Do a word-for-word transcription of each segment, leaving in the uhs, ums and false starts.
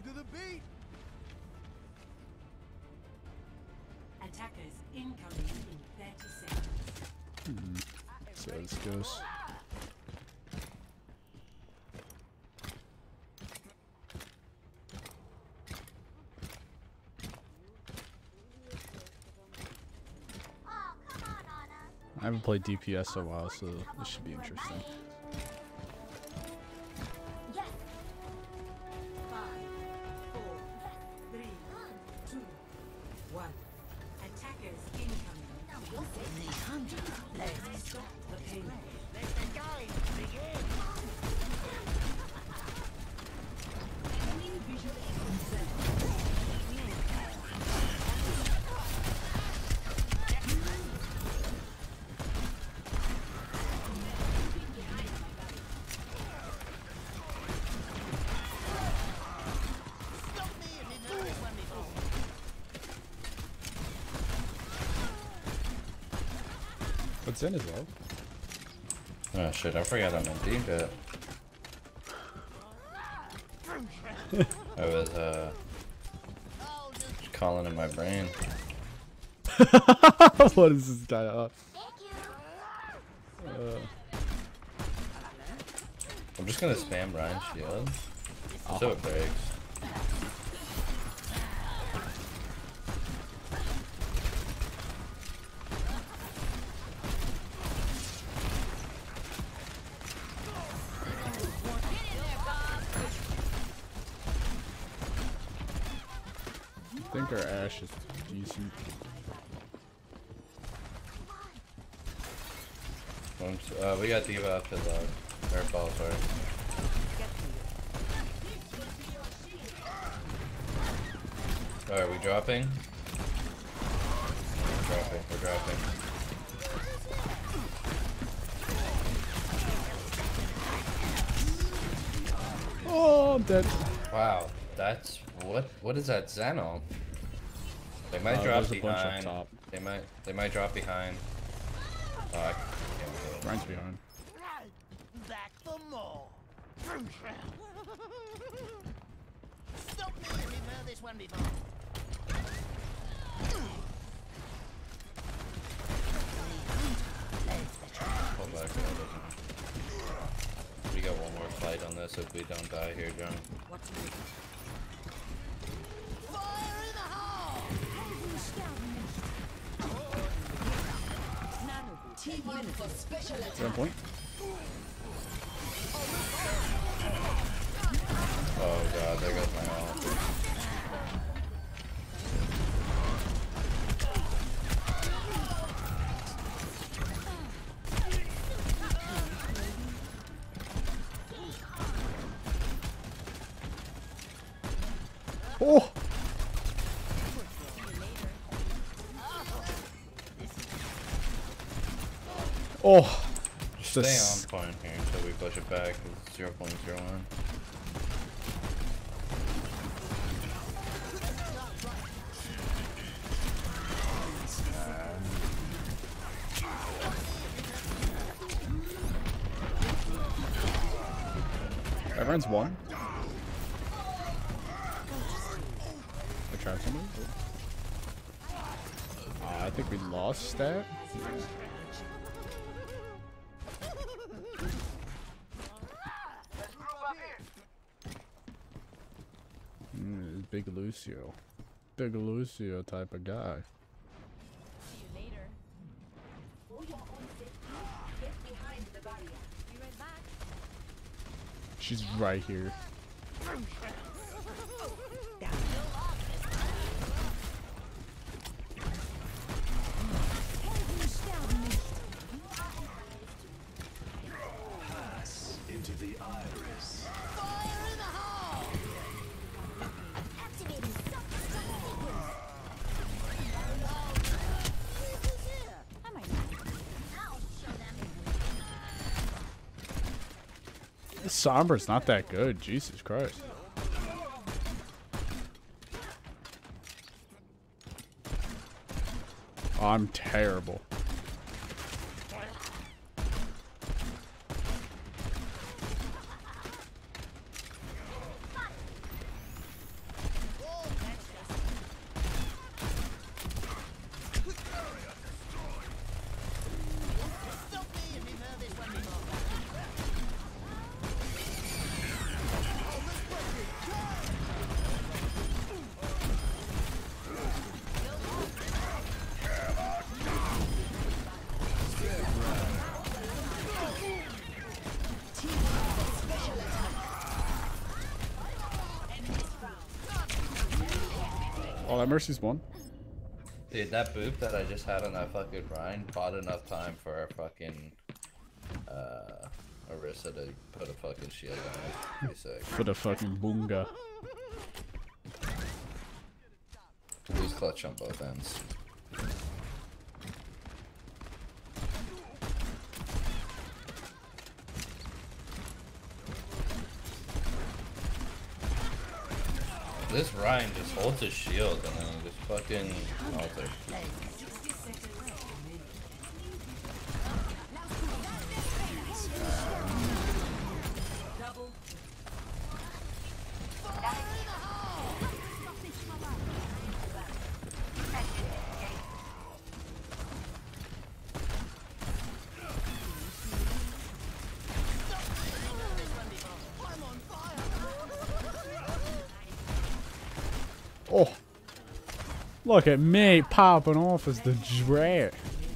Move to the beat. Attackers incoming in thirty seconds. Hmm. So this goes. I haven't played D P S in a while, so this should be interesting. What's in as well? Oh shit, I forgot I'm in deep it. I was uh calling in my brain. What is this guy up? Uh, I'm just gonna spam Ryan's shield. Oh. So it breaks. I think our Ashe is decent. Uh, we got D.Va up to the airball, sorry. Alright, we dropping? We're dropping, we're dropping. Oh, I'm dead. Wow, that's what? What is that Xeno? They might Uh, drop there's a bunch up behind. top. They might. They might drop behind. Oh, I can't kill him. Ryan's behind. Back for more. Stop me, we've heard this one before. Pull back a little bit. We got one more fight on this if we don't die here, John. Fire in the hole! Seven point. Oh god, there goes my ult. Oh! Oh! Stay Just on point here until we push it back. It's zero point zero one. Everyone's one. I tried somebody. Uh, I think we lost that. Mm, Big Lucio. Big Lucio type of guy. See you later. Get behind the barrier. Be right back. She's right here. Pass into the iris. Fire in the hole! Activating self-destruct sequence. I might not. I'll show them. This Sombra's not that good. Jesus Christ. Oh, I'm terrible. Oh, that Mercy's one. Dude, that boop that I just had on that fucking Rhine bought enough time for our fucking uh Orisa to put a fucking shield on it. Pretty sick. For the fucking boonga. Lose clutch on both ends. This Ryan just holds his shield and then just fucking alter. Oh, look at me popping off as the dread.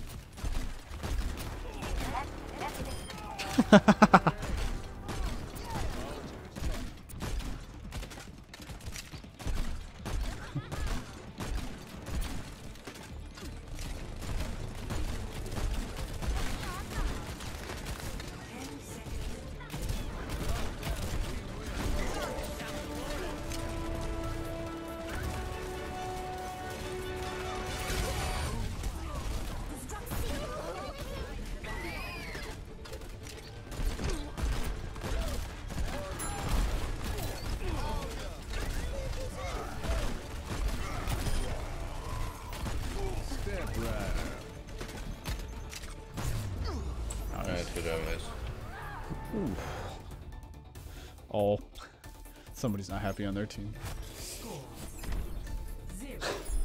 Alright, good job, guys. Ooh. Oh, somebody's not happy on their team. Score zero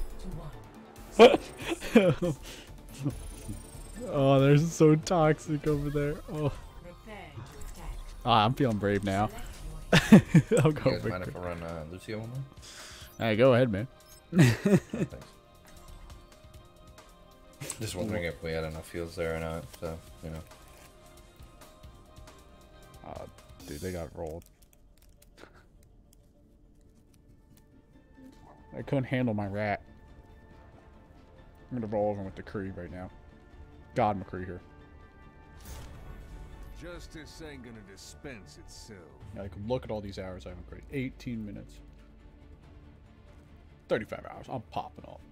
to one. Oh, they're so toxic over there. Oh, Prepare to attack. ah, I'm feeling brave now. Select your I'll You go guys mind Victor. if I run uh, Lucio one more? Hey, go ahead, man. Thanks. Just wondering if we had enough fields there or not, so, you know. Uh, dude, they got rolled. I couldn't handle my rat. I'm gonna roll over with the Kree right now. God, McCree here. Justice ain't gonna dispense itself. Yeah, like, look at all these hours I haven't created. eighteen minutes. thirty-five hours. I'm popping off.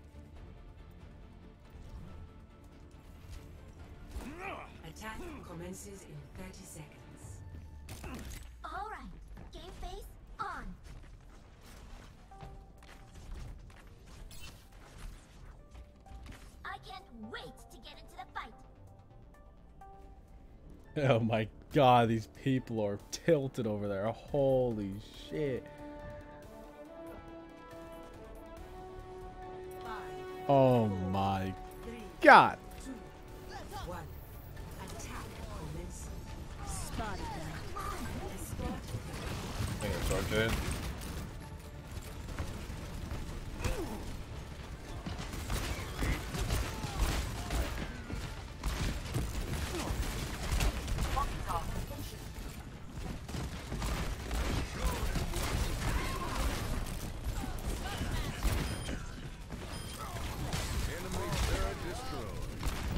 attack commences in thirty seconds. All right. Game face on. I can't wait to get into the fight. Oh my god, these people are tilted over there. Holy shit. Five, Oh my three, god. two, one. Attack commencing. Spotted them. Escort I think it's all good. Enemy turret destroyed.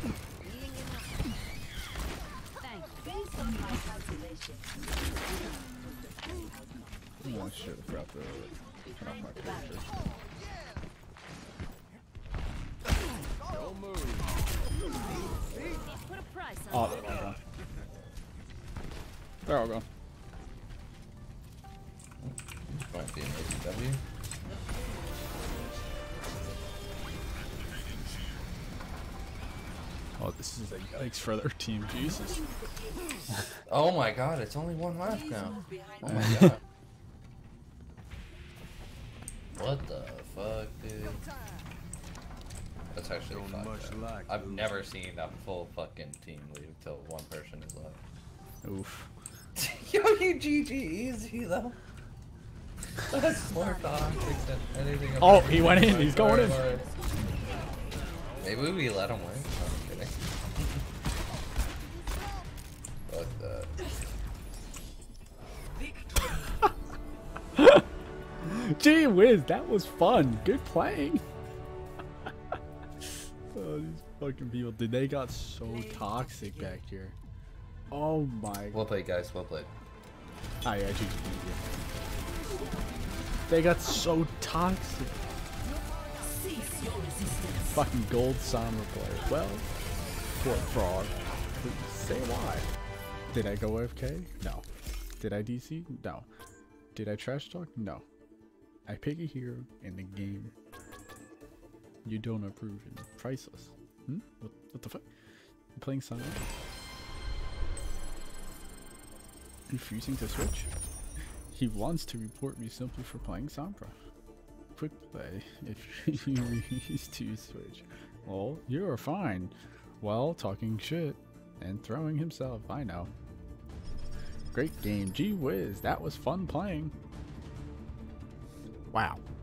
Thanks. Based on my calculation. Oh shit, I forgot to turn off my character. Don't move. Put a price on Oh, they're all gone. They're all gone. Might be an A C W. Oh, this is a yikes for their team. Jesus. Oh my god, it's only one left now. behind Oh my god. What the fuck, dude? That's actually Don't fucked much up. like I've losing. never seen a full fucking team leave till one person is left. Oof. Yo, you G G easy though. That's more toxic than anything. I've Oh, ever he seen went in. my He's going in. entire life. Maybe we let him win. No, I'm kidding. Fuck that. Gee whiz, that was fun. Good playing. Oh, these fucking people, dude, they got so toxic back here. Oh my. Well played, guys. Well played. Oh yeah, G G. Yeah. They got so toxic. Cease your resistance. Fucking gold Sombra player. Well, poor fraud. Say why. Did I go A F K? No. Did I D C? No. Did I trash talk? No. I pick a hero in the game you don't approve and priceless. Hmm? What, what the fuck? You playing Sombra? Refusing to switch? He wants to report me simply for playing Sombra. Quick play if you refuse to switch. Well, you're fine. Well, talking shit and throwing himself, I know. Great game. Gee whiz, that was fun playing. Wow.